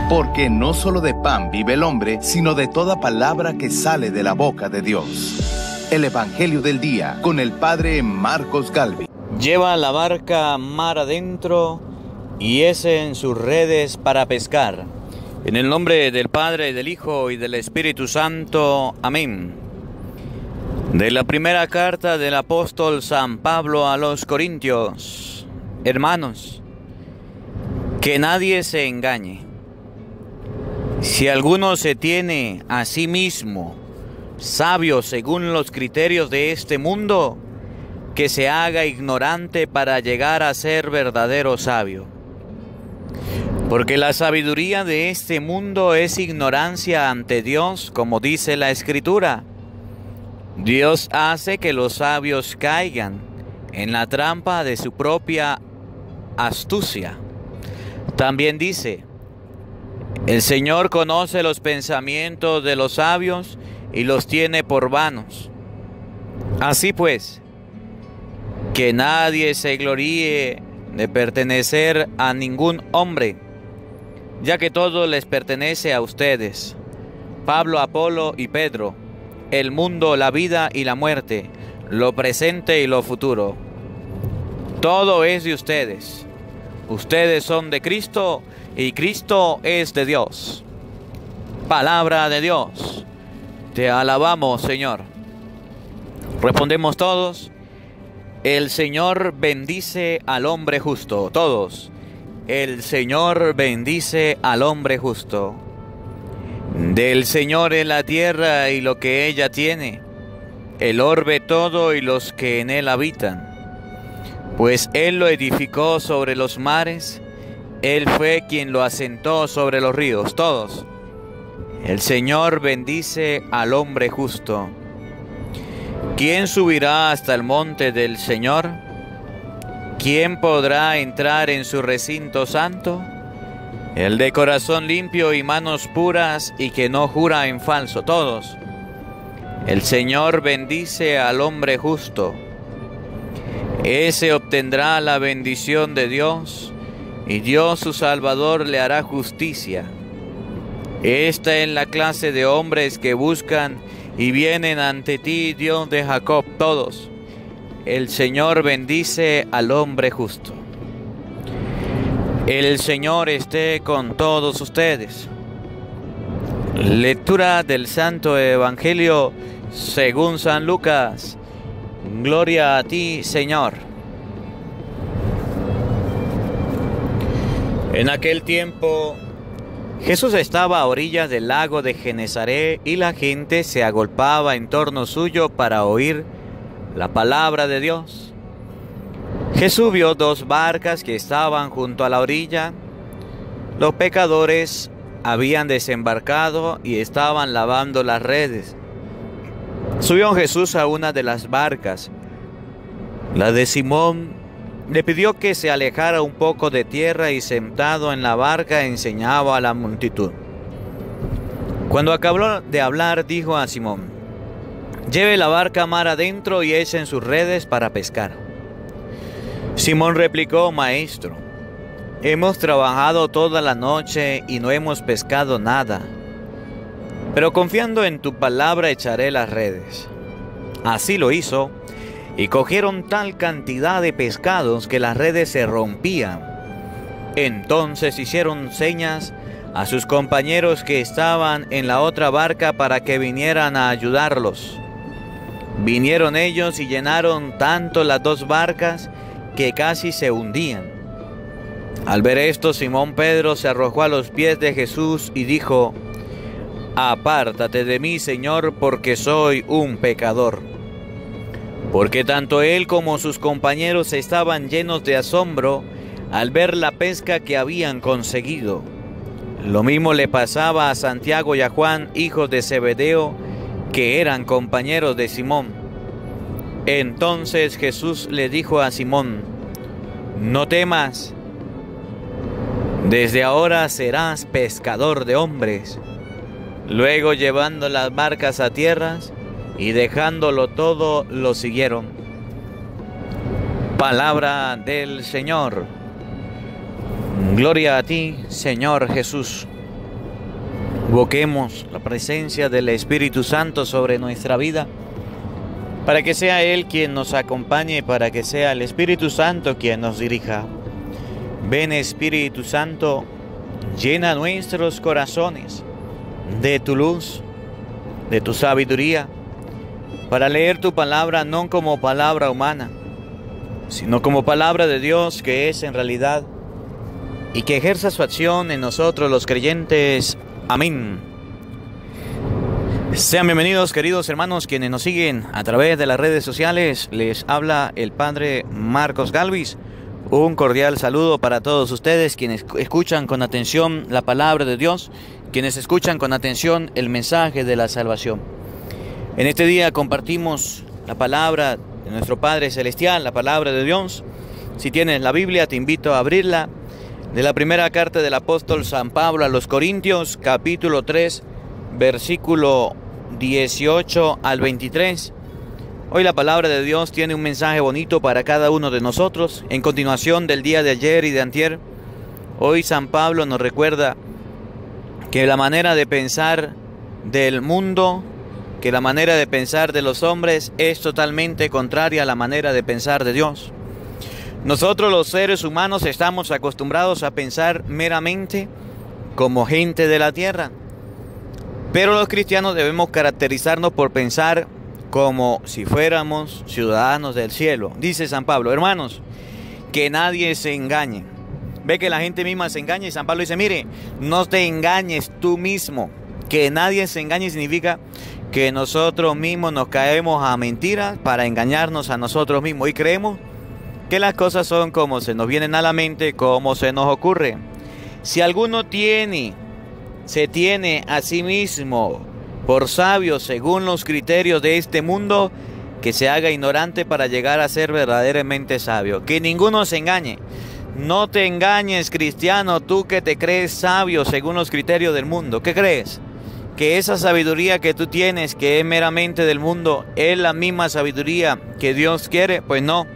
Porque no solo de pan vive el hombre, sino de toda palabra que sale de la boca de Dios. El Evangelio del Día, con el Padre Marcos Galvi. Lleva la barca mar adentro y en sus redes para pescar. En el nombre del Padre, del Hijo y del Espíritu Santo. Amén. De la primera carta del apóstol San Pablo a los Corintios. Hermanos, que nadie se engañe. Si alguno se tiene a sí mismo sabio según los criterios de este mundo, que se haga ignorante para llegar a ser verdadero sabio. Porque la sabiduría de este mundo es ignorancia ante Dios, como dice la Escritura. Dios hace que los sabios caigan en la trampa de su propia astucia. También dice: el Señor conoce los pensamientos de los sabios y los tiene por vanos. Así pues, que nadie se gloríe de pertenecer a ningún hombre, ya que todo les pertenece a ustedes. Pablo, Apolo y Pedro, el mundo, la vida y la muerte, lo presente y lo futuro. Todo es de ustedes. Ustedes son de Cristo y Cristo es de Dios. Palabra de Dios. Te alabamos, Señor. Respondemos todos: el Señor bendice al hombre justo. Todos: el Señor bendice al hombre justo. Del Señor es la tierra y lo que ella tiene, el orbe todo y los que en él habitan. Pues Él lo edificó sobre los mares, Él fue quien lo asentó sobre los ríos. Todos: el Señor bendice al hombre justo. ¿Quién subirá hasta el monte del Señor? ¿Quién podrá entrar en su recinto santo? El de corazón limpio y manos puras y que no jura en falso. Todos: el Señor bendice al hombre justo. Ese obtendrá la bendición de Dios, y Dios su Salvador le hará justicia. Esta es la clase de hombres que buscan y vienen ante ti, Dios de Jacob. Todos: el Señor bendice al hombre justo. El Señor esté con todos ustedes. Lectura del Santo Evangelio según San Lucas. Gloria a ti, Señor. En aquel tiempo, Jesús estaba a orillas del lago de Genesaret y la gente se agolpaba en torno suyo para oír la palabra de Dios. Jesús vio dos barcas que estaban junto a la orilla. Los pescadores habían desembarcado y estaban lavando las redes. Subió Jesús a una de las barcas, la de Simón. Le pidió que se alejara un poco de tierra y sentado en la barca enseñaba a la multitud. Cuando acabó de hablar, dijo a Simón: lleve la barca mar adentro y echen sus redes para pescar. Simón replicó: Maestro, hemos trabajado toda la noche y no hemos pescado nada, pero confiando en tu palabra echaré las redes. Así lo hizo, y cogieron tal cantidad de pescados que las redes se rompían. Entonces hicieron señas a sus compañeros que estaban en la otra barca para que vinieran a ayudarlos. Vinieron ellos y llenaron tanto las dos barcas que casi se hundían. Al ver esto, Simón Pedro se arrojó a los pies de Jesús y dijo: apártate de mí, Señor, porque soy un pecador. Porque tanto él como sus compañeros estaban llenos de asombro al ver la pesca que habían conseguido. Lo mismo le pasaba a Santiago y a Juan, hijos de Zebedeo, que eran compañeros de Simón. Entonces Jesús le dijo a Simón: no temas, desde ahora serás pescador de hombres. Luego, llevando las barcas a tierra y dejándolo todo, lo siguieron. Palabra del Señor. Gloria a ti, Señor Jesús. Invoquemos la presencia del Espíritu Santo sobre nuestra vida, para que sea Él quien nos acompañe, para que sea el Espíritu Santo quien nos dirija. Ven, Espíritu Santo, llena nuestros corazones de tu luz, de tu sabiduría, para leer tu palabra no como palabra humana, sino como palabra de Dios que es en realidad, y que ejerza su acción en nosotros los creyentes. Amén. Sean bienvenidos, queridos hermanos, quienes nos siguen a través de las redes sociales. Les habla el Padre Marcos Galvis. Un cordial saludo para todos ustedes, quienes escuchan con atención la palabra de Dios, quienes escuchan con atención el mensaje de la salvación. En este día compartimos la palabra de nuestro Padre Celestial, la palabra de Dios. Si tienes la Biblia, te invito a abrirla. De la primera carta del apóstol San Pablo a los Corintios, capítulo 3, versículo 18 al 23. Hoy la palabra de Dios tiene un mensaje bonito para cada uno de nosotros. En continuación del día de ayer y de antier, hoy San Pablo nos recuerda que la manera de pensar del mundo, que la manera de pensar de los hombres es totalmente contraria a la manera de pensar de Dios. Nosotros los seres humanos estamos acostumbrados a pensar meramente como gente de la tierra, pero los cristianos debemos caracterizarnos por pensar como si fuéramos ciudadanos del cielo. Dice San Pablo: hermanos, que nadie se engañe. Ve que la gente misma se engaña y San Pablo dice: mire, no te engañes tú mismo. Que nadie se engañe significa que nosotros mismos nos caemos a mentiras para engañarnos a nosotros mismos y creemos que las cosas son como se nos vienen a la mente, como se nos ocurre. Si alguno se tiene a sí mismo por sabio según los criterios de este mundo, que se haga ignorante para llegar a ser verdaderamente sabio. Que ninguno se engañe. No te engañes, cristiano, tú que te crees sabio según los criterios del mundo. ¿Qué crees? Que esa sabiduría que tú tienes, que es meramente del mundo, es la misma sabiduría que Dios quiere. Pues no.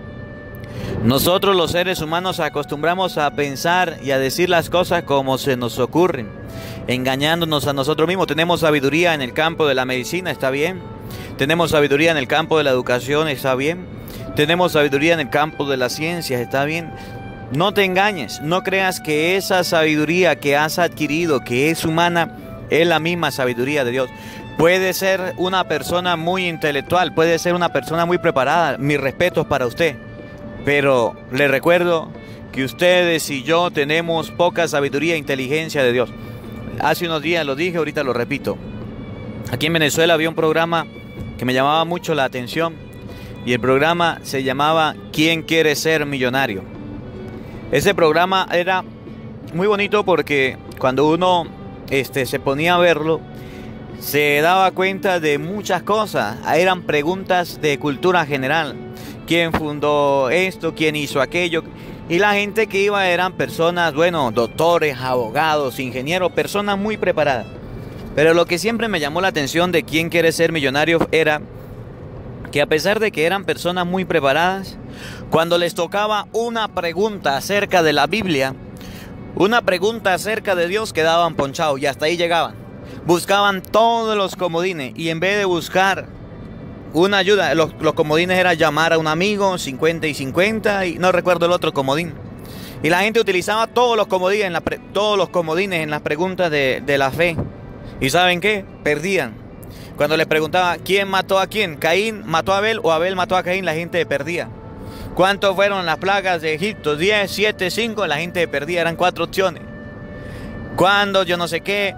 Nosotros los seres humanos acostumbramos a pensar y a decir las cosas como se nos ocurren, engañándonos a nosotros mismos. Tenemos sabiduría en el campo de la medicina, está bien. Tenemos sabiduría en el campo de la educación, está bien. Tenemos sabiduría en el campo de las ciencias, está bien. No te engañes, no creas que esa sabiduría que has adquirido, que es humana, es la misma sabiduría de Dios. Puede ser una persona muy intelectual, puede ser una persona muy preparada, mis respetos para usted. Pero le recuerdo que ustedes y yo tenemos poca sabiduría e inteligencia de Dios. Hace unos días lo dije, ahorita lo repito. Aquí en Venezuela había un programa que me llamaba mucho la atención y el programa se llamaba ¿Quién quiere ser millonario? Ese programa era muy bonito porque cuando uno se ponía a verlo, se daba cuenta de muchas cosas. Eran preguntas de cultura general. ¿Quién fundó esto? ¿Quién hizo aquello? Y la gente que iba eran personas, doctores, abogados, ingenieros, personas muy preparadas. Pero lo que siempre me llamó la atención de ¿Quién quiere ser millonario? Era que a pesar de que eran personas muy preparadas, cuando les tocaba una pregunta acerca de la Biblia, una pregunta acerca de Dios, quedaban ponchados y hasta ahí llegaban. Buscaban todos los comodines y en vez de buscar una ayuda, los comodines era llamar a un amigo, 50 y 50, y no recuerdo el otro comodín. Y la gente utilizaba todos los comodines en las preguntas de la fe. ¿Y saben qué? Perdían. Cuando les preguntaba ¿quién mató a quién? ¿Caín mató a Abel o Abel mató a Caín? La gente perdía. ¿Cuántos fueron las plagas de Egipto? 10, 7, 5, la gente perdía, eran 4 opciones. ¿Cuándo? Yo no sé qué,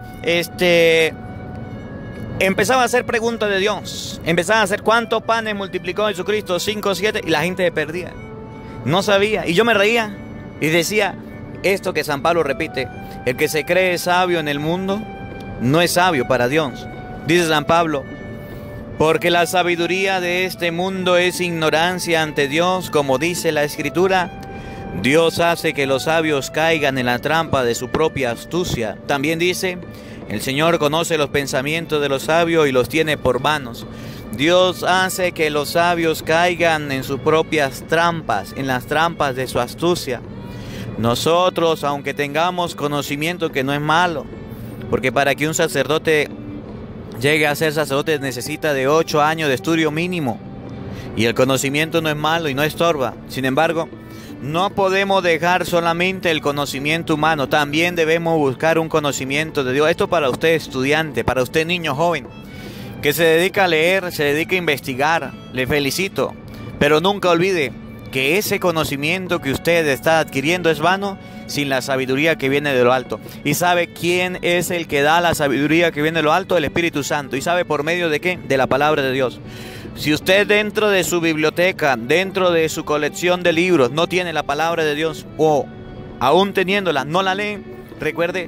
empezaba a hacer preguntas de Dios. Empezaba a hacer ¿cuántos panes multiplicó Jesucristo? 5, 7, y la gente perdía. No sabía, y yo me reía y decía esto que San Pablo repite: el que se cree sabio en el mundo no es sabio para Dios. Dice San Pablo: porque la sabiduría de este mundo es ignorancia ante Dios, como dice la Escritura. Dios hace que los sabios caigan en la trampa de su propia astucia. También dice: el Señor conoce los pensamientos de los sabios y los tiene por vanos. Dios hace que los sabios caigan en sus propias trampas, en las trampas de su astucia. Nosotros, aunque tengamos conocimiento, que no es malo, porque para que un sacerdote llegue a ser sacerdote necesita de 8 años de estudio mínimo. Y el conocimiento no es malo y no estorba. Sin embargo, no podemos dejar solamente el conocimiento humano, también debemos buscar un conocimiento de Dios. Esto para usted estudiante, para usted niño joven, que se dedica a leer, se dedica a investigar, le felicito. Pero nunca olvide que ese conocimiento que usted está adquiriendo es vano sin la sabiduría que viene de lo alto. ¿Y sabe quién es el que da la sabiduría que viene de lo alto? El Espíritu Santo. ¿Y sabe por medio de qué? De la palabra de Dios. Si usted dentro de su biblioteca, dentro de su colección de libros, no tiene la palabra de Dios, o aún teniéndola, no la lee, recuerde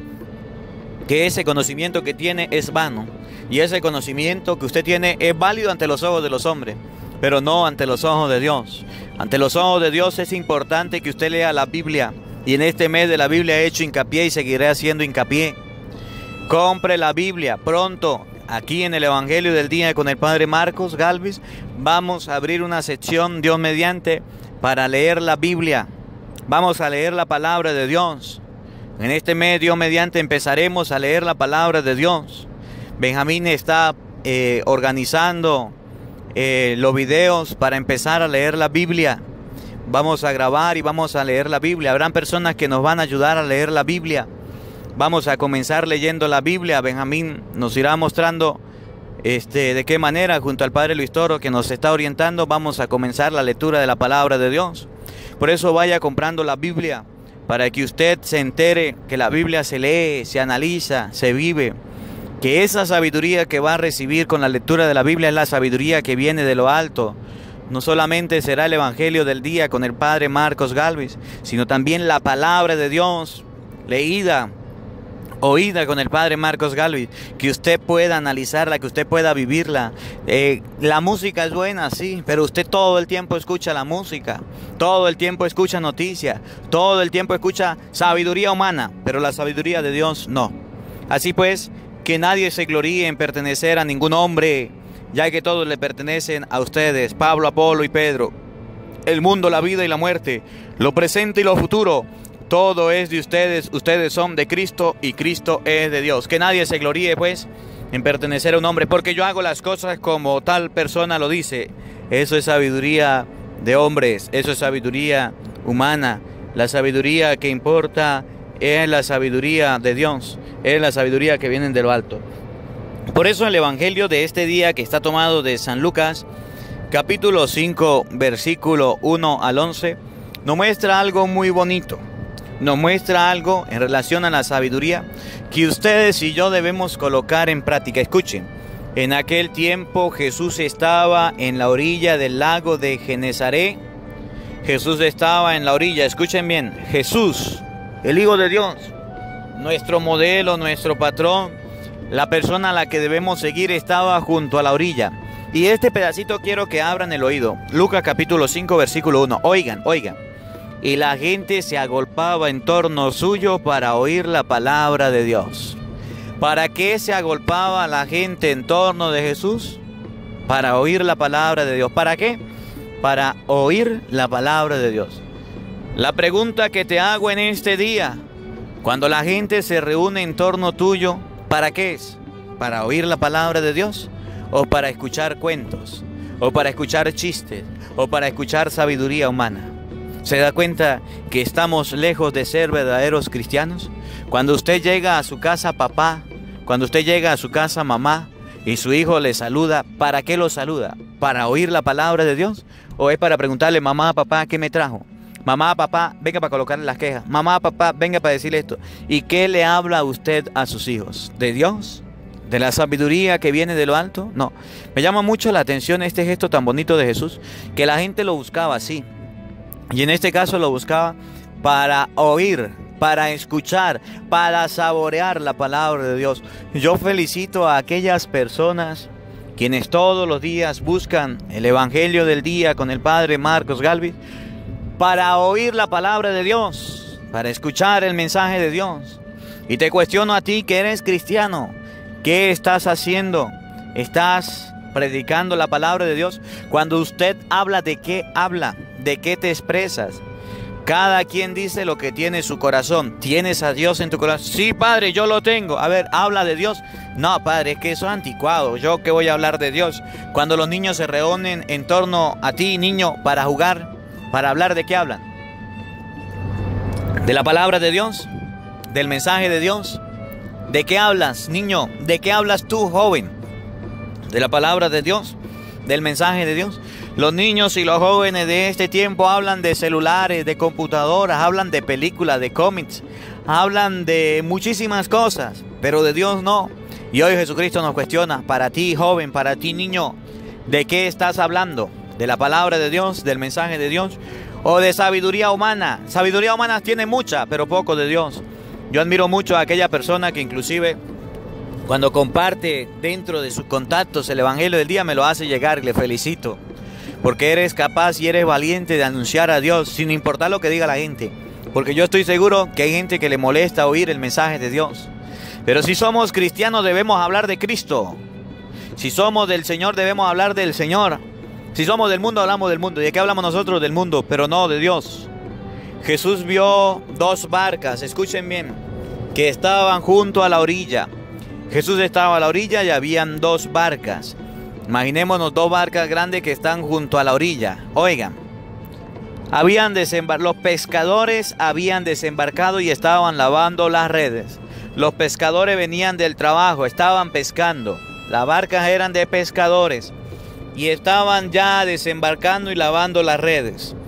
que ese conocimiento que tiene es vano. Y ese conocimiento que usted tiene es válido ante los ojos de los hombres, pero no ante los ojos de Dios. Ante los ojos de Dios es importante que usted lea la Biblia. Y en este mes de la Biblia he hecho hincapié y seguiré haciendo hincapié. Compre la Biblia pronto. Aquí en el Evangelio del Día con el Padre Marcos Galvis vamos a abrir una sección, Dios mediante, para leer la Biblia. Vamos a leer la palabra de Dios. En este mes, Dios mediante, empezaremos a leer la palabra de Dios. Benjamín está organizando los videos para empezar a leer la Biblia. Vamos a grabar y vamos a leer la Biblia. Habrán personas que nos van a ayudar a leer la Biblia. Vamos a comenzar leyendo la Biblia. Benjamín nos irá mostrando de qué manera, junto al Padre Luis Toro, que nos está orientando, vamos a comenzar la lectura de la palabra de Dios. Por eso vaya comprando la Biblia, para que usted se entere que la Biblia se lee, se analiza, se vive. Que esa sabiduría que va a recibir con la lectura de la Biblia es la sabiduría que viene de lo alto. No solamente será el Evangelio del Día con el Padre Marcos Galvis, sino también la palabra de Dios leída, oída con el Padre Marcos Galvis, que usted pueda analizarla, que usted pueda vivirla. La música es buena, sí, pero usted todo el tiempo escucha la música, todo el tiempo escucha noticias, todo el tiempo escucha sabiduría humana, pero la sabiduría de Dios no. Así pues, que nadie se gloríe en pertenecer a ningún hombre, ya que todos le pertenecen a ustedes, Pablo, Apolo y Pedro. El mundo, la vida y la muerte, lo presente y lo futuro, todo es de ustedes, ustedes son de Cristo y Cristo es de Dios. Que nadie se gloríe pues en pertenecer a un hombre, porque yo hago las cosas como tal persona lo dice. Eso es sabiduría de hombres, eso es sabiduría humana. La sabiduría que importa es la sabiduría de Dios, es la sabiduría que viene de lo alto. Por eso el Evangelio de este día, que está tomado de San Lucas, capítulo 5, versículo 1 al 11, nos muestra algo muy bonito. Nos muestra algo en relación a la sabiduría que ustedes y yo debemos colocar en práctica. Escuchen, en aquel tiempo Jesús estaba en la orilla del lago de Genesaret. Jesús estaba en la orilla, escuchen bien, Jesús, el Hijo de Dios, nuestro modelo, nuestro patrón, la persona a la que debemos seguir, estaba junto a la orilla. Y este pedacito quiero que abran el oído. Lucas capítulo 5, versículo 1. Oigan. Y la gente se agolpaba en torno suyo para oír la palabra de Dios. ¿Para qué se agolpaba la gente en torno de Jesús? Para oír la palabra de Dios. ¿Para qué? Para oír la palabra de Dios. La pregunta que te hago en este día, cuando la gente se reúne en torno tuyo, ¿para qué es? ¿Para oír la palabra de Dios? ¿O para escuchar cuentos? ¿O para escuchar chistes? ¿O para escuchar sabiduría humana? ¿Se da cuenta que estamos lejos de ser verdaderos cristianos? Cuando usted llega a su casa papá, cuando usted llega a su casa mamá y su hijo le saluda, ¿para qué lo saluda? ¿Para oír la palabra de Dios? ¿O es para preguntarle, mamá, papá, ¿qué me trajo? Mamá, papá, venga para colocarle las quejas. Mamá, papá, venga para decirle esto. ¿Y qué le habla usted a sus hijos? ¿De Dios? ¿De la sabiduría que viene de lo alto? No. Me llama mucho la atención este gesto tan bonito de Jesús, que la gente lo buscaba así. Y en este caso lo buscaba para oír, para escuchar, para saborear la palabra de Dios. Yo felicito a aquellas personas quienes todos los días buscan el Evangelio del Día con el Padre Marcos Galvis para oír la palabra de Dios, para escuchar el mensaje de Dios. Y te cuestiono a ti que eres cristiano, ¿qué estás haciendo? ¿Estás predicando la palabra de Dios? Cuando usted habla, ¿de qué habla? ¿De qué te expresas? Cada quien dice lo que tiene en su corazón. ¿Tienes a Dios en tu corazón? Sí, padre, yo lo tengo. A ver, habla de Dios. No, padre, es que eso es anticuado. ¿Yo qué voy a hablar de Dios? Cuando los niños se reúnen en torno a ti, niño, para jugar, para hablar, ¿de qué hablan? ¿De la palabra de Dios? ¿Del mensaje de Dios? ¿De qué hablas, niño? ¿De qué hablas tú, joven? ¿De la palabra de Dios? ¿Del mensaje de Dios? Los niños y los jóvenes de este tiempo hablan de celulares, de computadoras, hablan de películas, de cómics, hablan de muchísimas cosas, pero de Dios no. Y hoy Jesucristo nos cuestiona, para ti, joven, para ti, niño, ¿de qué estás hablando? ¿De la palabra de Dios, del mensaje de Dios? ¿O de sabiduría humana? Sabiduría humana tiene mucha, pero poco de Dios. Yo admiro mucho a aquella persona que inclusive cuando comparte dentro de sus contactos el evangelio del día me lo hace llegar, le felicito. Porque eres capaz y eres valiente de anunciar a Dios sin importar lo que diga la gente. Porque yo estoy seguro que hay gente que le molesta oír el mensaje de Dios. Pero si somos cristianos debemos hablar de Cristo. Si somos del Señor debemos hablar del Señor. Si somos del mundo hablamos del mundo. ¿Y de qué hablamos nosotros? Del mundo, pero no de Dios. Jesús vio dos barcas, escuchen bien, que estaban junto a la orilla. Jesús estaba a la orilla y habían dos barcas. Imaginémonos dos barcas grandes que están junto a la orilla. Oigan, los pescadores habían desembarcado y estaban lavando las redes. Los pescadores venían del trabajo, estaban pescando. Las barcas eran de pescadores y estaban ya desembarcando y lavando las redes.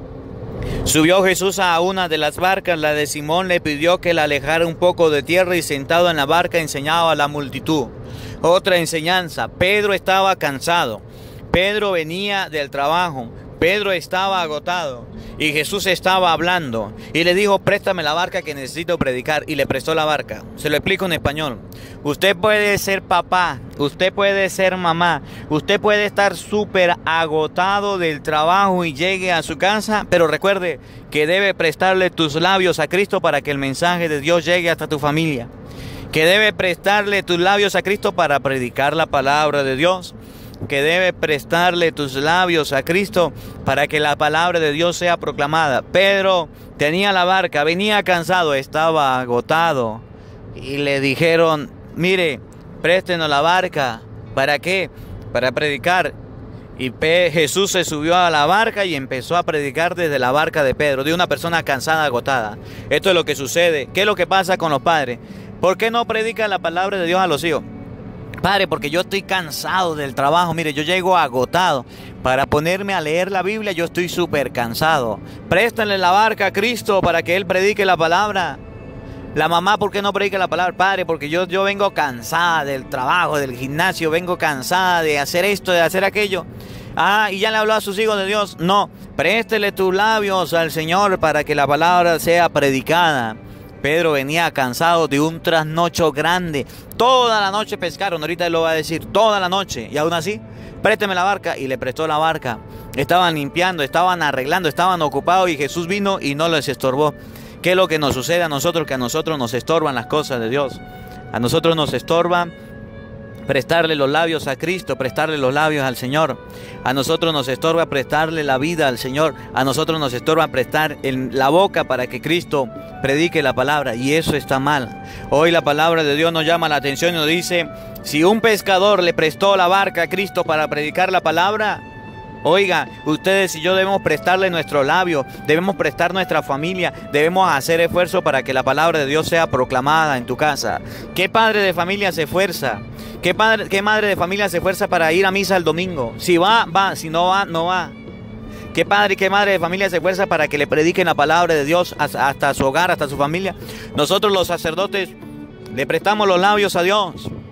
Subió Jesús a una de las barcas, la de Simón, le pidió que la alejara un poco de tierra y sentado en la barca enseñaba a la multitud. Otra enseñanza, Pedro estaba cansado, Pedro venía del trabajo, Pedro estaba agotado y Jesús estaba hablando y le dijo, préstame la barca que necesito predicar, y le prestó la barca. Se lo explico en español. Usted puede ser papá, usted puede ser mamá, usted puede estar súper agotado del trabajo y llegue a su casa, pero recuerde que debe prestarle tus labios a Cristo para que el mensaje de Dios llegue hasta tu familia. Que debe prestarle tus labios a Cristo para predicar la palabra de Dios. Que debe prestarle tus labios a Cristo para que la palabra de Dios sea proclamada. Pedro tenía la barca, venía cansado, estaba agotado. Y le dijeron, mire, préstenos la barca. ¿Para qué? Para predicar. Y Jesús se subió a la barca y empezó a predicar desde la barca de Pedro, de una persona cansada, agotada. Esto es lo que sucede. ¿Qué es lo que pasa con los padres? ¿Por qué no predican la palabra de Dios a los hijos? Padre, porque yo estoy cansado del trabajo. Mire, yo llego agotado. Para ponerme a leer la Biblia, yo estoy súper cansado. Préstale la barca a Cristo para que Él predique la palabra. La mamá, ¿por qué no predica la palabra? Padre, porque yo vengo cansada del trabajo, del gimnasio. Vengo cansada de hacer esto, de hacer aquello. Ah, y ya le habló a sus hijos de Dios. No, préstele tus labios al Señor para que la palabra sea predicada. Pedro venía cansado de un trasnocho grande. Toda la noche pescaron, ahorita él lo va a decir, toda la noche. Y aún así, présteme la barca, y le prestó la barca. Estaban limpiando, estaban arreglando, estaban ocupados y Jesús vino y no les estorbó. ¿Qué es lo que nos sucede a nosotros? Que a nosotros nos estorban las cosas de Dios. A nosotros nos estorban prestarle los labios a Cristo, prestarle los labios al Señor. A nosotros nos estorba prestarle la vida al Señor. A nosotros nos estorba prestar la boca para que Cristo predique la palabra, y eso está mal. Hoy la palabra de Dios nos llama la atención y nos dice, si un pescador le prestó la barca a Cristo para predicar la palabra, oiga, ustedes y yo debemos prestarle nuestros labios, debemos prestar nuestra familia, debemos hacer esfuerzo para que la palabra de Dios sea proclamada en tu casa. ¿Qué padre de familia se esfuerza? ¿Qué madre de familia se esfuerza para ir a misa el domingo? Si va, va, si no va, no va. ¿Qué padre y qué madre de familia se esfuerza para que le prediquen la palabra de Dios hasta su hogar, hasta su familia? Nosotros los sacerdotes le prestamos los labios a Dios.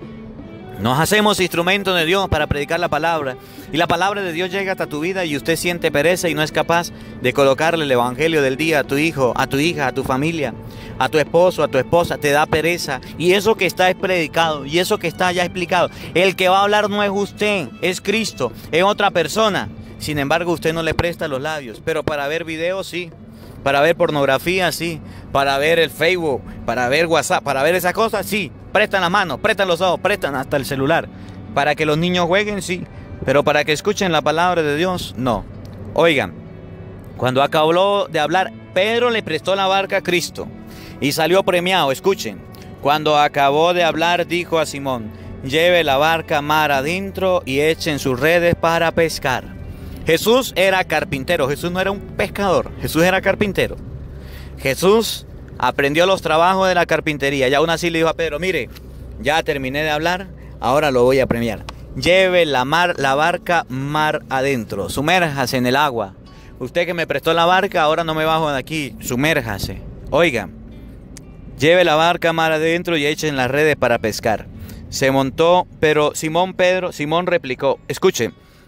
Nos hacemos instrumentos de Dios para predicar la palabra. Y la palabra de Dios llega hasta tu vida y usted siente pereza y no es capaz de colocarle el evangelio del día a tu hijo, a tu hija, a tu familia, a tu esposo, a tu esposa. Te da pereza. Y eso que está es predicado. Y eso que está ya explicado. El que va a hablar no es usted, es Cristo, es otra persona. Sin embargo, usted no le presta los labios. Pero para ver videos, sí. Para ver pornografía, sí. Para ver el Facebook, para ver WhatsApp, para ver esas cosas, sí. Prestan las manos, prestan los ojos, prestan hasta el celular. Para que los niños jueguen, sí. Pero para que escuchen la palabra de Dios, no. Oigan, cuando acabó de hablar Pedro le prestó la barca a Cristo y salió premiado. Escuchen, cuando acabó de hablar, dijo a Simón: lleve la barca mar adentro y echen sus redes para pescar. Jesús era carpintero, Jesús no era un pescador, Jesús era carpintero. Jesús aprendió los trabajos de la carpintería y aún así le dijo a Pedro: mire, ya terminé de hablar, ahora lo voy a premiar. Lleve la barca mar adentro, sumérjase en el agua. Usted que me prestó la barca, ahora no me bajo de aquí, sumérjase. Oiga, lleve la barca mar adentro y echen las redes para pescar. Se montó, pero Simón replicó: escuche,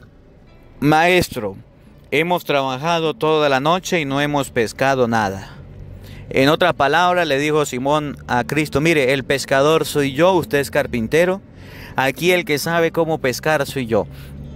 maestro, hemos trabajado toda la noche y no hemos pescado nada. En otras palabras, le dijo Simón a Cristo: mire, el pescador soy yo, usted es carpintero. Aquí el que sabe cómo pescar soy yo.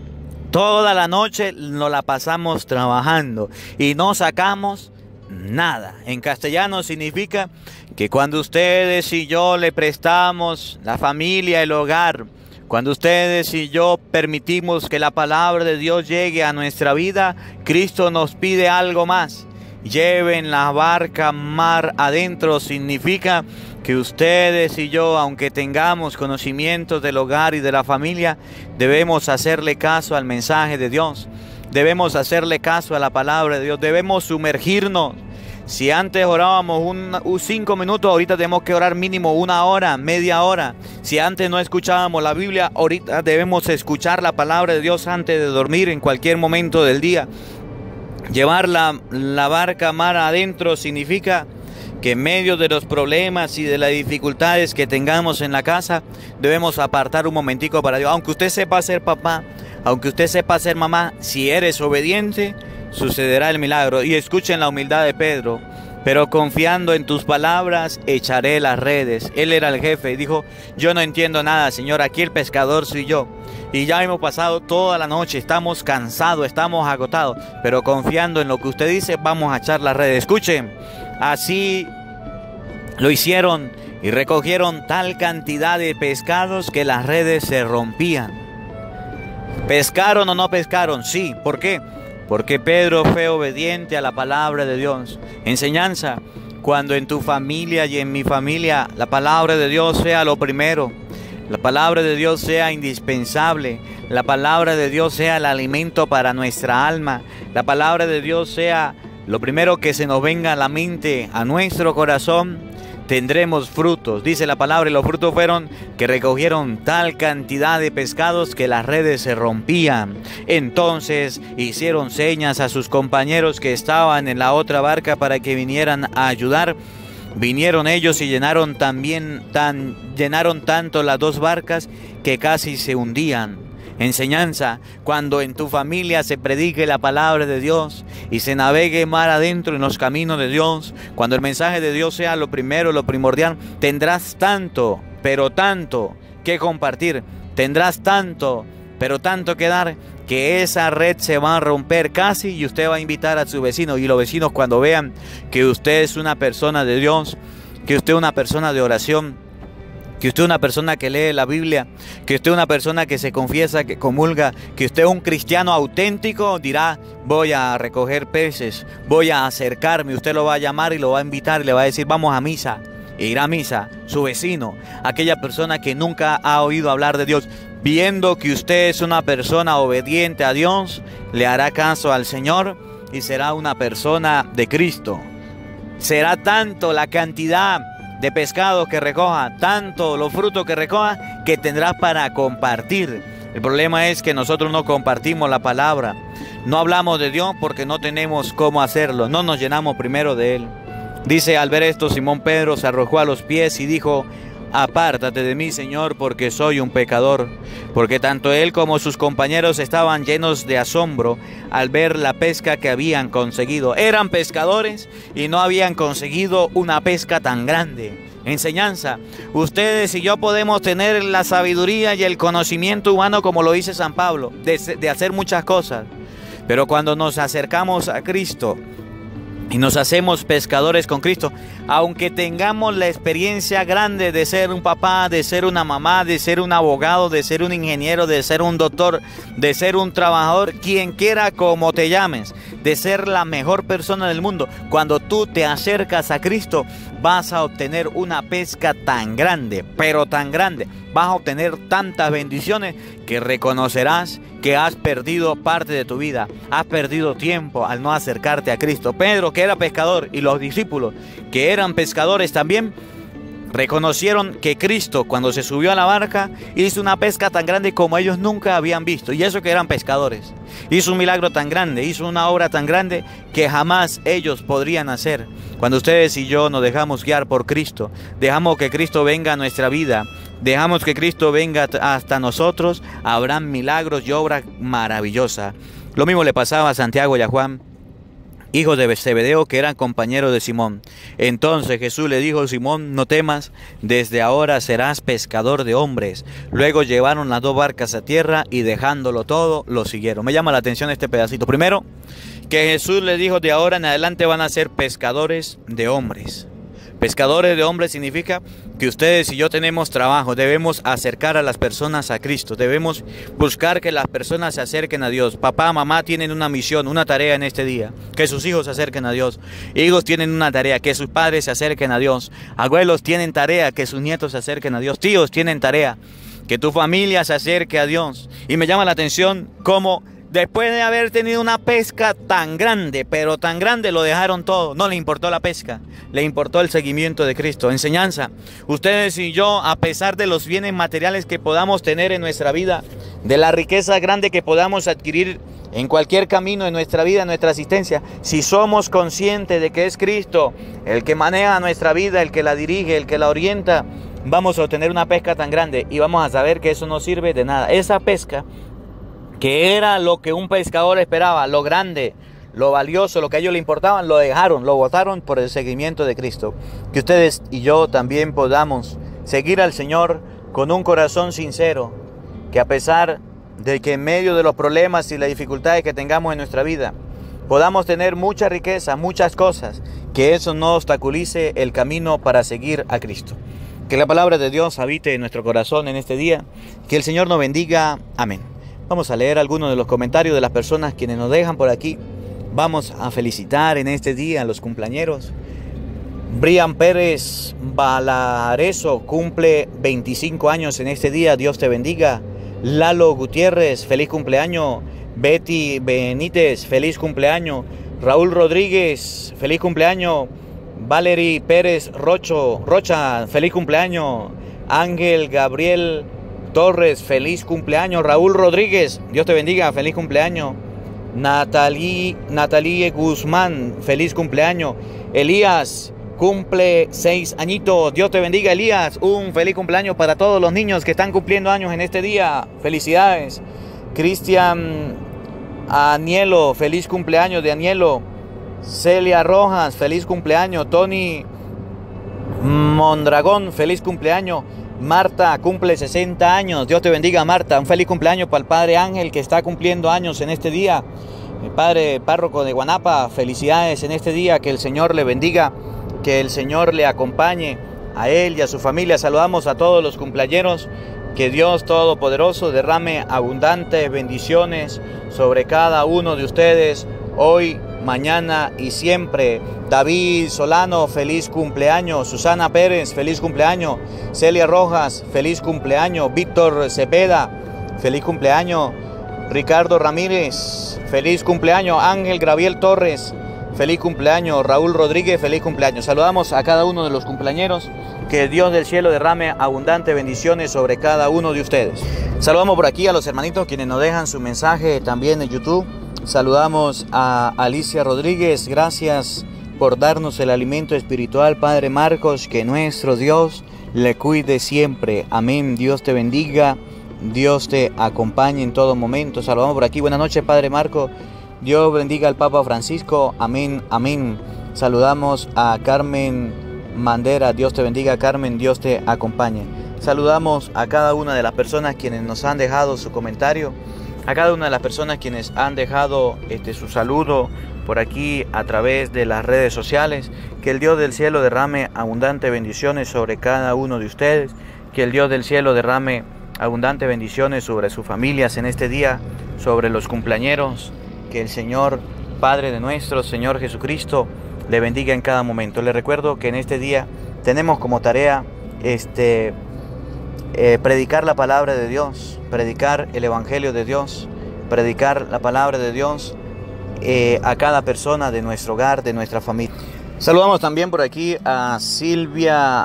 Toda la noche nos la pasamos trabajando y no sacamos nada. En castellano significa que cuando ustedes y yo le prestamos la familia, el hogar, cuando ustedes y yo permitimos que la palabra de Dios llegue a nuestra vida, Cristo nos pide algo más. Lleven la barca mar adentro significa que ustedes y yo, aunque tengamos conocimientos del hogar y de la familia, debemos hacerle caso al mensaje de Dios. Debemos hacerle caso a la palabra de Dios. Debemos sumergirnos. Si antes orábamos 5 minutos, ahorita tenemos que orar mínimo 1 hora, media hora. Si antes no escuchábamos la Biblia, ahorita debemos escuchar la palabra de Dios antes de dormir en cualquier momento del día. Llevar la barca mar adentro significa que en medio de los problemas y de las dificultades que tengamos en la casa, debemos apartar un momentico para Dios. Aunque usted sepa ser papá, aunque usted sepa ser mamá, si eres obediente, sucederá el milagro. Y escuchen la humildad de Pedro: pero confiando en tus palabras, echaré las redes. Él era el jefe y dijo: yo no entiendo nada, Señor, aquí el pescador soy yo. Y ya hemos pasado toda la noche, estamos cansados, estamos agotados, pero confiando en lo que usted dice, vamos a echar las redes. Escuchen, así lo hicieron y recogieron tal cantidad de pescados que las redes se rompían. ¿Pescaron o no pescaron? Sí. ¿Por qué? Porque Pedro fue obediente a la palabra de Dios. Enseñanza: cuando en tu familia y en mi familia la palabra de Dios sea lo primero, la palabra de Dios sea indispensable, la palabra de Dios sea el alimento para nuestra alma, la palabra de Dios sea lo primero que se nos venga a la mente, a nuestro corazón, tendremos frutos. Dice la palabra: y los frutos fueron que recogieron tal cantidad de pescados que las redes se rompían. Entonces hicieron señas a sus compañeros que estaban en la otra barca para que vinieran a ayudar. Vinieron ellos y llenaron tanto las 2 barcas que casi se hundían. Enseñanza: cuando en tu familia se predique la palabra de Dios y se navegue mar adentro en los caminos de Dios, cuando el mensaje de Dios sea lo primero, lo primordial, tendrás tanto, pero tanto que compartir, tendrás tanto, pero tanto que dar, que esa red se va a romper casi y usted va a invitar a su vecino. Y los vecinos, cuando vean que usted es una persona de Dios, que usted es una persona de oración, que usted es una persona que lee la Biblia, que usted es una persona que se confiesa, que comulga, que usted es un cristiano auténtico, dirá: voy a recoger peces, voy a acercarme. Usted lo va a llamar y lo va a invitar y le va a decir: vamos a misa. E irá a misa. Su vecino, aquella persona que nunca ha oído hablar de Dios, viendo que usted es una persona obediente a Dios, le hará caso al Señor y será una persona de Cristo. Será tanto la cantidad de pescado que recoja, tanto los frutos que recoja, que tendrás para compartir. El problema es que nosotros no compartimos la palabra, no hablamos de Dios porque no tenemos cómo hacerlo, no nos llenamos primero de Él. Dice: al ver esto, Simón Pedro se arrojó a los pies y dijo: apártate de mí, Señor, porque soy un pecador. Porque tanto él como sus compañeros estaban llenos de asombro al ver la pesca que habían conseguido. Eran pescadores y no habían conseguido una pesca tan grande. Enseñanza: ustedes y yo podemos tener la sabiduría y el conocimiento humano, como lo dice San Pablo, de hacer muchas cosas. Pero cuando nos acercamos a Cristo y nos hacemos pescadores con Cristo, aunque tengamos la experiencia grande de ser un papá, de ser una mamá, de ser un abogado, de ser un ingeniero, de ser un doctor, de ser un trabajador, quien quiera como te llames, de ser la mejor persona del mundo. Cuando tú te acercas a Cristo, vas a obtener una pesca tan grande, pero tan grande. Vas a obtener tantas bendiciones que reconocerás que has perdido parte de tu vida. Has perdido tiempo al no acercarte a Cristo. Pedro, que era pescador, y los discípulos, que eran pescadores también, reconocieron que Cristo, cuando se subió a la barca, hizo una pesca tan grande como ellos nunca habían visto. Y eso que eran pescadores. Hizo un milagro tan grande, hizo una obra tan grande que jamás ellos podrían hacer. Cuando ustedes y yo nos dejamos guiar por Cristo, dejamos que Cristo venga a nuestra vida, dejamos que Cristo venga hasta nosotros, habrán milagros y obras maravillosas. Lo mismo le pasaba a Santiago y a Juan, hijos de Zebedeo, que eran compañeros de Simón. Entonces Jesús le dijo: Simón, no temas, desde ahora serás pescador de hombres. Luego llevaron las 2 barcas a tierra y dejándolo todo, lo siguieron. Me llama la atención este pedacito. Primero, que Jesús le dijo: de ahora en adelante van a ser pescadores de hombres. Pescadores de hombres significa que ustedes y yo tenemos trabajo, debemos acercar a las personas a Cristo, debemos buscar que las personas se acerquen a Dios. Papá, mamá tienen una misión, una tarea en este día, que sus hijos se acerquen a Dios. Hijos tienen una tarea, que sus padres se acerquen a Dios. Abuelos tienen tarea, que sus nietos se acerquen a Dios. Tíos tienen tarea, que tu familia se acerque a Dios. Y me llama la atención cómo después de haber tenido una pesca tan grande, pero tan grande, lo dejaron todo. No le importó la pesca, le importó el seguimiento de Cristo. Enseñanza: ustedes y yo, a pesar de los bienes materiales que podamos tener en nuestra vida, de la riqueza grande que podamos adquirir en cualquier camino de nuestra vida, en nuestra existencia, si somos conscientes de que es Cristo el que maneja nuestra vida, el que la dirige, el que la orienta, vamos a obtener una pesca tan grande y vamos a saber que eso no sirve de nada. Esa pesca, que era lo que un pescador esperaba, lo grande, lo valioso, lo que a ellos le importaban, lo dejaron, lo botaron por el seguimiento de Cristo. Que ustedes y yo también podamos seguir al Señor con un corazón sincero, que a pesar de que en medio de los problemas y las dificultades que tengamos en nuestra vida, podamos tener mucha riqueza, muchas cosas, que eso no obstaculice el camino para seguir a Cristo. Que la palabra de Dios habite en nuestro corazón en este día, que el Señor nos bendiga. Amén. Vamos a leer algunos de los comentarios de las personas quienes nos dejan por aquí. Vamos a felicitar en este día a los cumpleañeros. Brian Pérez Valareso cumple 25 años en este día. Dios te bendiga. Lalo Gutiérrez, feliz cumpleaños. Betty Benítez, feliz cumpleaños. Raúl Rodríguez, feliz cumpleaños. Valery Pérez Rocha, feliz cumpleaños. Ángel Gabriel Torres, feliz cumpleaños. Raúl Rodríguez, Dios te bendiga, feliz cumpleaños. Natalie Guzmán, feliz cumpleaños. Elías cumple 6 añitos, Dios te bendiga, Elías. Un feliz cumpleaños para todos los niños que están cumpliendo años en este día. Felicidades. Cristian Anielo, feliz cumpleaños de Anielo. Celia Rojas, feliz cumpleaños. Tony Mondragón, feliz cumpleaños. Marta cumple 60 años. Dios te bendiga, Marta. Un feliz cumpleaños para el Padre Ángel, que está cumpliendo años en este día. El Padre Párroco de Guanapa, felicidades en este día. Que el Señor le bendiga, que el Señor le acompañe a él y a su familia. Saludamos a todos los cumpleañeros. Que Dios Todopoderoso derrame abundantes bendiciones sobre cada uno de ustedes, hoy, mañana y siempre. David Solano, feliz cumpleaños. Susana Pérez, feliz cumpleaños. Celia Rojas, feliz cumpleaños. Víctor Cepeda, feliz cumpleaños. Ricardo Ramírez, feliz cumpleaños. Ángel Gabriel Torres, feliz cumpleaños. Raúl Rodríguez, feliz cumpleaños. Saludamos a cada uno de los cumpleañeros. Que Dios del cielo derrame abundantes bendiciones sobre cada uno de ustedes. Saludamos por aquí a los hermanitos quienes nos dejan su mensaje también en YouTube. Saludamos a Alicia Rodríguez, gracias por darnos el alimento espiritual, Padre Marcos, que nuestro Dios le cuide siempre. Amén. Dios te bendiga, Dios te acompañe en todo momento. Saludamos por aquí. Buenas noches, Padre Marcos. Dios bendiga al Papa Francisco. Amén, amén. Saludamos a Carmen Mandera. Dios te bendiga, Carmen. Dios te acompañe. Saludamos a cada una de las personas quienes nos han dejado su comentario, a cada una de las personas quienes han dejado su saludo por aquí a través de las redes sociales. Que el Dios del cielo derrame abundantes bendiciones sobre cada uno de ustedes. Que el Dios del cielo derrame abundantes bendiciones sobre sus familias en este día, sobre los cumpleañeros. Que el Señor Padre de nuestro Señor Jesucristo le bendiga en cada momento. Le recuerdo que en este día tenemos como tarea predicar la palabra de Dios, predicar el Evangelio de Dios, predicar la palabra de Dios a cada persona de nuestro hogar, de nuestra familia. Saludamos también por aquí a Silvia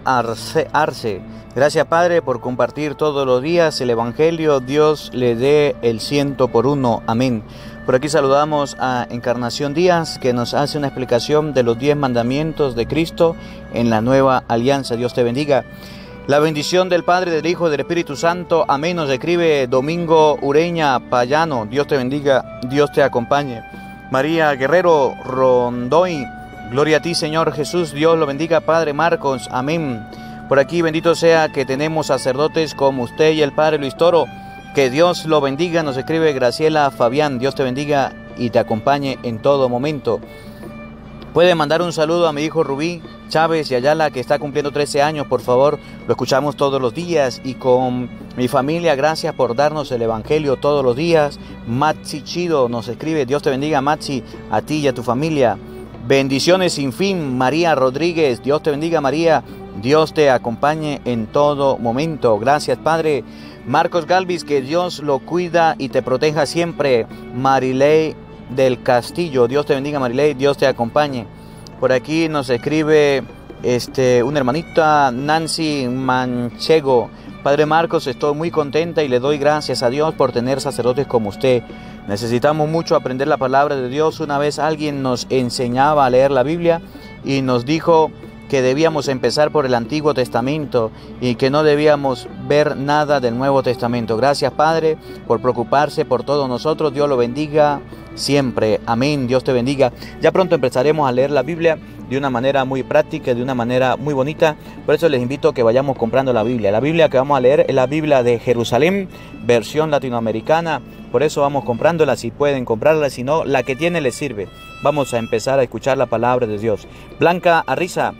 Arce. Gracias, Padre, por compartir todos los días el Evangelio. Dios le dé el 100 por 1. Amén. Por aquí saludamos a Encarnación Díaz, que nos hace una explicación de los 10 mandamientos de Cristo en la nueva alianza. Dios te bendiga. La bendición del Padre, del Hijo y del Espíritu Santo. Amén. Nos escribe Domingo Ureña Payano. Dios te bendiga, Dios te acompañe. María Guerrero Rondoy. Gloria a ti, Señor Jesús. Dios lo bendiga. Padre Marcos. Amén. Por aquí, bendito sea que tenemos sacerdotes como usted y el Padre Luis Toro. Que Dios lo bendiga. Nos escribe Graciela Fabián. Dios te bendiga y te acompañe en todo momento. Puede mandar un saludo a mi hijo Rubí Chávez y Ayala, que está cumpliendo 13 años, por favor. Lo escuchamos todos los días y con mi familia, gracias por darnos el Evangelio todos los días. Matzi Chido nos escribe, Dios te bendiga, Matzi, a ti y a tu familia. Bendiciones sin fin, María Rodríguez, Dios te bendiga, María. Dios te acompañe en todo momento. Gracias, Padre. Marcos Galvis, que Dios lo cuida y te proteja siempre. Marilei del Castillo, Dios te bendiga, Marilei, Dios te acompañe. Por aquí nos escribe una hermanita, Nancy Manchego. Padre Marcos, estoy muy contenta y le doy gracias a Dios por tener sacerdotes como usted. Necesitamos mucho aprender la palabra de Dios. Una vez alguien nos enseñaba a leer la Biblia y nos dijo que debíamos empezar por el Antiguo Testamento y que no debíamos ver nada del Nuevo Testamento. Gracias, Padre, por preocuparse por todos nosotros. Dios lo bendiga siempre. Amén. Dios te bendiga. Ya pronto empezaremos a leer la Biblia de una manera muy práctica, de una manera muy bonita. Por eso les invito a que vayamos comprando la Biblia. La Biblia que vamos a leer es la Biblia de Jerusalén, versión latinoamericana. Por eso vamos comprándola, si pueden comprarla, si no, la que tiene les sirve. Vamos a empezar a escuchar la palabra de Dios. Blanca Ariza,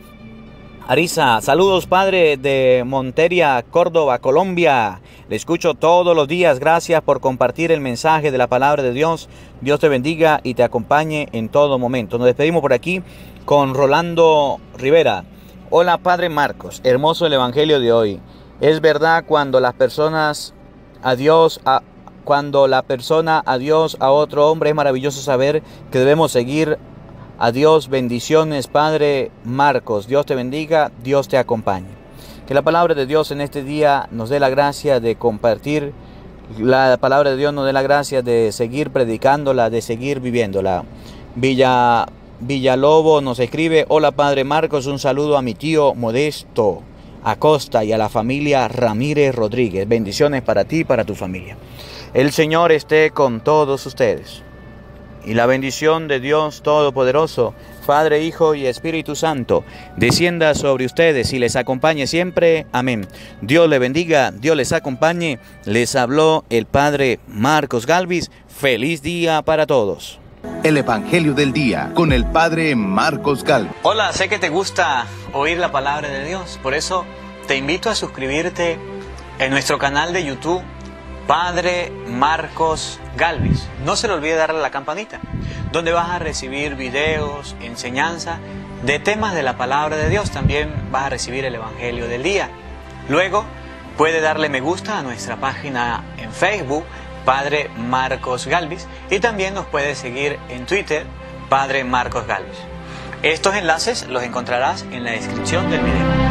saludos, Padre, de Montería, Córdoba, Colombia. Le escucho todos los días. Gracias por compartir el mensaje de la palabra de Dios. Dios te bendiga y te acompañe en todo momento. Nos despedimos por aquí con Rolando Rivera. Hola, Padre Marcos. Hermoso el Evangelio de hoy. Es verdad, cuando la persona a Dios a otro hombre, es maravilloso saber que debemos seguir a Dios. Bendiciones, Padre Marcos. Dios te bendiga, Dios te acompañe. Que la palabra de Dios en este día nos dé la gracia de compartir la palabra de Dios, nos dé la gracia de seguir predicándola, de seguir viviéndola. Villalobo nos escribe, hola, Padre Marcos, un saludo a mi tío Modesto Acosta y a la familia Ramírez Rodríguez. Bendiciones para ti y para tu familia. El Señor esté con todos ustedes. Y la bendición de Dios Todopoderoso, Padre, Hijo y Espíritu Santo, descienda sobre ustedes y les acompañe siempre. Amén. Dios les bendiga, Dios les acompañe. Les habló el Padre Marcos Galvis. Feliz día para todos. El Evangelio del Día con el Padre Marcos Galvis. Hola, sé que te gusta oír la palabra de Dios. Por eso te invito a suscribirte en nuestro canal de YouTube, Padre Marcos Galvis. No se le olvide darle a la campanita, donde vas a recibir videos, enseñanza de temas de la palabra de Dios. También vas a recibir el Evangelio del Día. Luego puede darle me gusta a nuestra página en Facebook, Padre Marcos Galvis, y también nos puede seguir en Twitter, Padre Marcos Galvis. Estos enlaces los encontrarás en la descripción del video.